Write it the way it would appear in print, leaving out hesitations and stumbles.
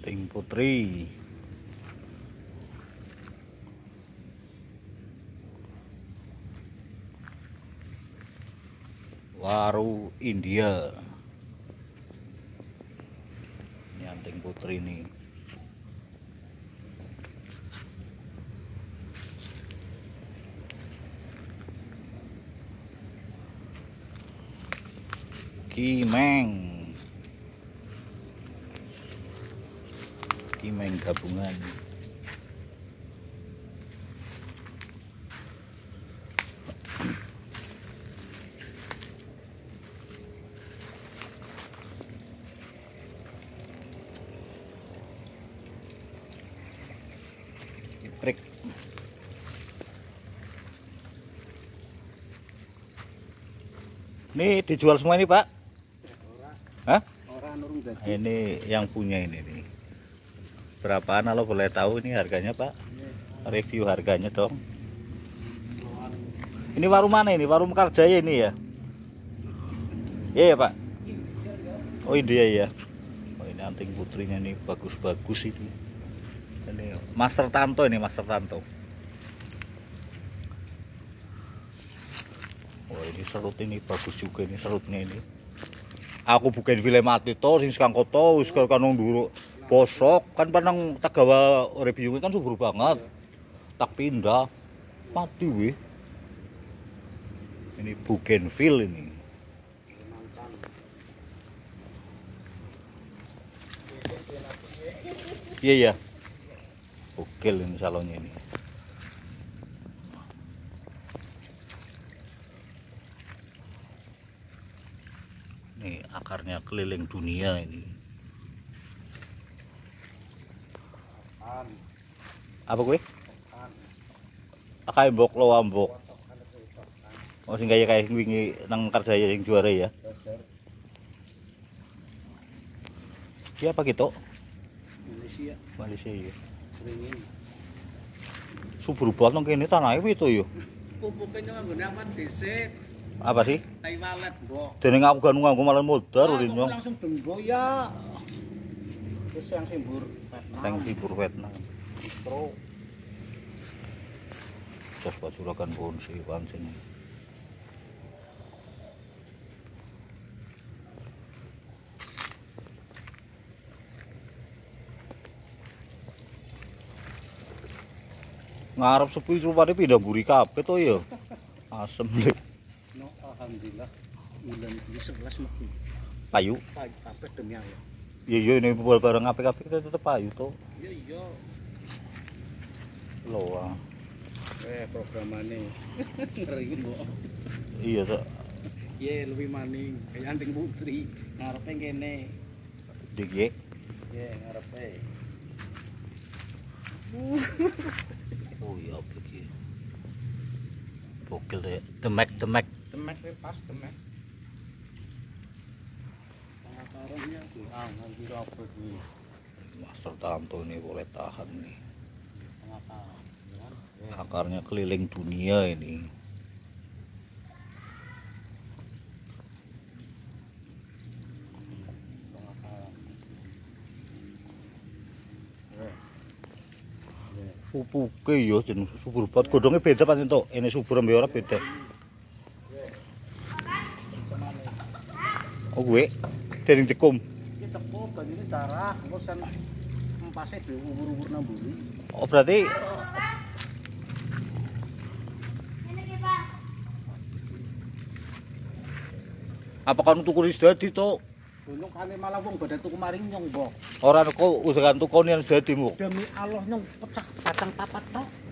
Anting Putri. Waru India. Ini anting putri nih. Kimeng gabungan. Trik. Ini dijual semua ini, Pak? Hah? Ini yang punya ini nih. Berapaan kalau boleh tahu ini harganya, Pak? Review harganya dong. Ini warung mana ini? Warung Mekarjaya ini ya? Iya ya, Pak? Oh India ya. Oh ini anting putrinya nih bagus-bagus ini. Ini Master Tanto ini, Master Tanto. Oh ini serut ini bagus juga ini serutnya ini. Aku bukan film mati to sing sekang koto wis kanong nduruk bosok kan panang Tagawa review kan subur banget. Tak pindah mati weh. Ini bougainville ini. Iya ya. Oke ini salonnya ini. Nih akarnya keliling dunia ini. Apa gue? Akai mbok lo ambok. Oh sing kayak wingi nang Mekarjaya yang juara ya. Iya apa gitu? Malaysia ya. Subur banget nang kene tanahnya itu yo. Pupuknya nggak aman dhisik. Apa sih? Tai walet, Mbok. Dene aku kan nganggo malah modar urine. Langsung bembo ya. Terus yang simbur Vietnam. Sang sibur Vietnam. Pro. Jas pacurakan bonsi pancen. Ngarep sepi rupane pindah buri kabeh to ya. Asem lek. No, alhamdulillah. Bulan 11 metu. Payu. Payu kabeh demi Allah. Iya ini barang apik-apik tetep payu to. Iya. Loh. Programane. Ngeri, Mbok. Iya to. Ye luwih maning kayak anting putri. Ngarepe kene. Dik. Ye ngarepe. Oh iya begini. Bokil deh. Demek. Demek pas demek. Pengacaranya nanti apa iki? Master Tanto ini boleh tahan nih. Pengacar. Akarnya keliling dunia ini. Pupuke ya jeneng subur banget. Godhonge beda pancen to. Ini subur ambe ora beda. Oh gue dening tikum. Iki tepuk banyune darah, engko sen empase diubur-ubur nang mburi. Oh berarti apa kan tuku wis dadi to? Gunung kane malah wong badhe tuku maring nyong, Mbok. Ora kok usahakan tukone yang dadi mu. Demi Allah nyong pecah batang papat tok.